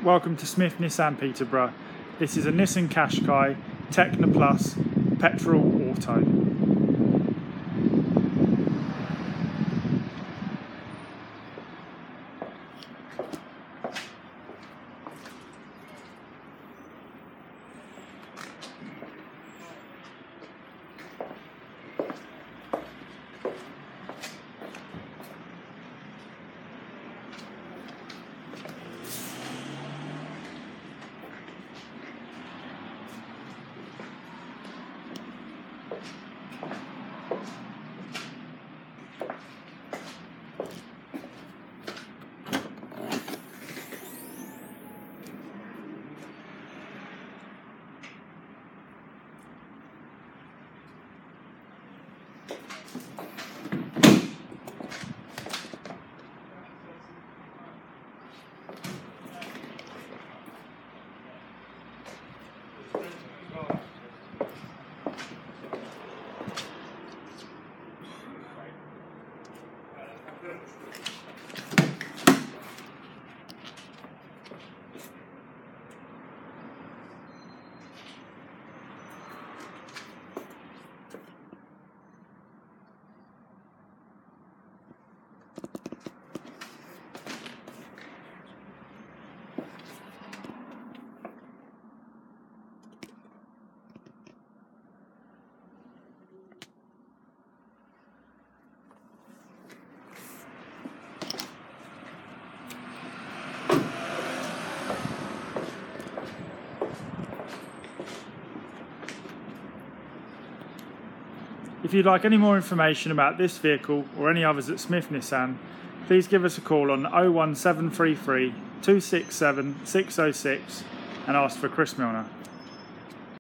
welcome to Smith Nissan Peterborough. This is a Nissan Qashqai Tekna Plus Petrol Auto. If you'd like any more information about this vehicle or any others at Smith Nissan, please give us a call on 01733 267 606 and ask for Chris Milner.